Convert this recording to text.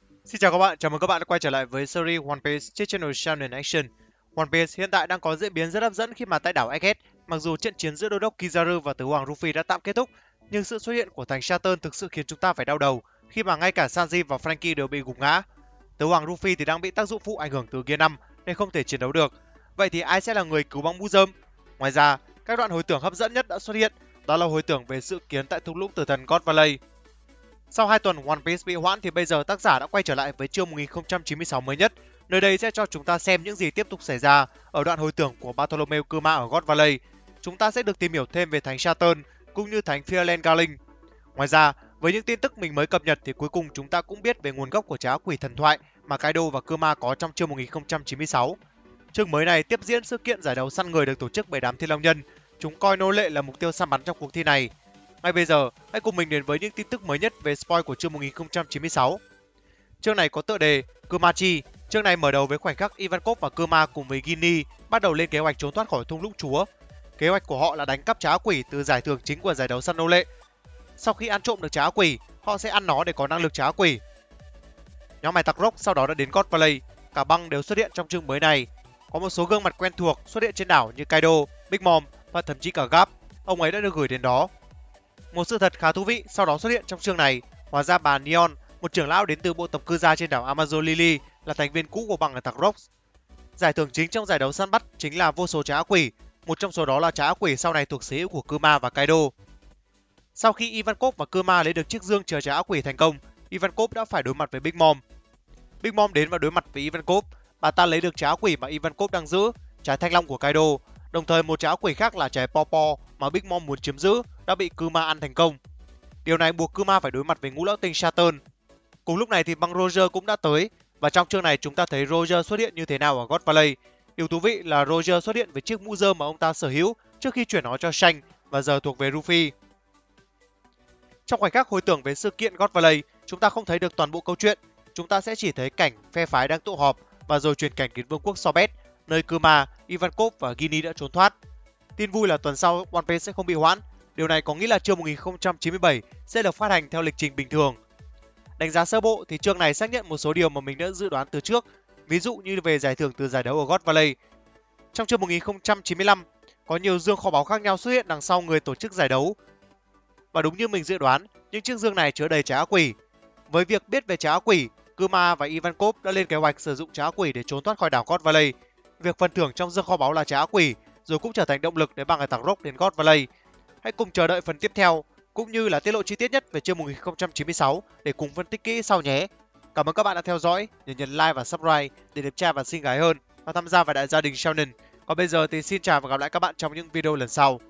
Xin chào các bạn, chào mừng các bạn đã quay trở lại với series One Piece trên channel Shonen Action. One Piece hiện tại đang có diễn biến rất hấp dẫn khi mà tại đảo Egghead, mặc dù trận chiến giữa đô đốc Kizaru và tứ hoàng Luffy đã tạm kết thúc, nhưng sự xuất hiện của thành Saturn thực sự khiến chúng ta phải đau đầu khi mà ngay cả Sanji và Franky đều bị gục ngã. Tứ hoàng Luffy thì đang bị tác dụng phụ ảnh hưởng từ Gear 5 nên không thể chiến đấu được. Vậy thì ai sẽ là người cứu bóng mũ rơm? Ngoài ra, các đoạn hồi tưởng hấp dẫn nhất đã xuất hiện, đó là hồi tưởng về sự kiến tại thung lũng tử thần God Valley. Sau 2 tuần One Piece bị hoãn thì bây giờ tác giả đã quay trở lại với chương 1096 mới nhất. Nơi đây sẽ cho chúng ta xem những gì tiếp tục xảy ra ở đoạn hồi tưởng của Bartholomew Kuma ở God Valley. Chúng ta sẽ được tìm hiểu thêm về thánh Saturn cũng như thánh Firelend Garling. Ngoài ra, với những tin tức mình mới cập nhật thì cuối cùng chúng ta cũng biết về nguồn gốc của trái áo quỷ thần thoại mà Kaido và Kuma có trong chương 1096. Chương mới này tiếp diễn sự kiện giải đấu săn người được tổ chức bởi đám Thiên Long Nhân. Chúng coi nô lệ là mục tiêu săn bắn trong cuộc thi này. Ngay bây giờ, hãy cùng mình đến với những tin tức mới nhất về spoil của chương 1096. Chương này có tựa đề Kumachi. Chương này mở đầu với khoảnh khắc Ivankov và Kuma cùng với Ginny bắt đầu lên kế hoạch trốn thoát khỏi thung lũng chúa. Kế hoạch của họ là đánh cắp trái áo quỷ từ giải thưởng chính của giải đấu săn nô lệ. Sau khi ăn trộm được trái áo quỷ, họ sẽ ăn nó để có năng lực trái áo quỷ. Nhóm hải tặc Rock sau đó đã đến God Valley. Cả băng đều xuất hiện trong chương mới này. Có một số gương mặt quen thuộc xuất hiện trên đảo như Kaido, Big Mom và thậm chí cả Garp. Ông ấy đã được gửi đến đó. Một sự thật khá thú vị sau đó xuất hiện trong chương này, hóa ra bà Neon, một trưởng lão đến từ bộ tộc cư gia trên đảo Amazon Lily, là thành viên cũ của băng hải tặc Rocks. Giải thưởng chính trong giải đấu săn bắt chính là vô số trái áo quỷ, một trong số đó là trái áo quỷ sau này thuộc sở hữu của Kuma và Kaido. Sau khi Ivankov và Kuma lấy được chiếc dương chứa trái áo quỷ thành công, Ivankov đã phải đối mặt với Big Mom. Big Mom đến và đối mặt với Ivankov, bà ta lấy được trái áo quỷ mà Ivankov đang giữ, trái thanh long của Kaido. Đồng thời một trái áo quỷ khác là trái Popo mà Big Mom muốn chiếm giữ đã bị Kuma ăn thành công. Điều này buộc Kuma phải đối mặt với ngũ lão tinh Saturn. Cùng lúc này thì băng Roger cũng đã tới và trong chương này chúng ta thấy Roger xuất hiện như thế nào ở God Valley. Điều thú vị là Roger xuất hiện với chiếc mũ rơm mà ông ta sở hữu trước khi chuyển nó cho Shanks và giờ thuộc về Luffy. Trong khoảnh khắc hồi tưởng về sự kiện God Valley, chúng ta không thấy được toàn bộ câu chuyện. Chúng ta sẽ chỉ thấy cảnh phe phái đang tụ họp và rồi chuyển cảnh đến vương quốc Sorbet, nơi Kuma, Ivankov và Ginny đã trốn thoát. Tin vui là tuần sau One Piece sẽ không bị hoãn. Điều này có nghĩa là chương 1097 sẽ được phát hành theo lịch trình bình thường. Đánh giá sơ bộ thì chương này xác nhận một số điều mà mình đã dự đoán từ trước, ví dụ như về giải thưởng từ giải đấu ở God Valley. Trong chương 1095, có nhiều dương kho báu khác nhau xuất hiện đằng sau người tổ chức giải đấu. Và đúng như mình dự đoán, những chiếc dương này chứa đầy trái áo quỷ. Với việc biết về trái áo quỷ, Kuma và Ivankov đã lên kế hoạch sử dụng trái áo quỷ để trốn thoát khỏi đảo God Valley. Việc phần thưởng trong dương kho báu là trái áo quỷ, rồi cũng trở thành động lực để băng hải tặc Rock đến God Valley. Hãy cùng chờ đợi phần tiếp theo, cũng như là tiết lộ chi tiết nhất về chương 1096 để cùng phân tích kỹ sau nhé. Cảm ơn các bạn đã theo dõi, nhớ nhấn like và subscribe để đẹp trai và xinh gái hơn và tham gia vào đại gia đình Shonen. Còn bây giờ thì xin chào và gặp lại các bạn trong những video lần sau.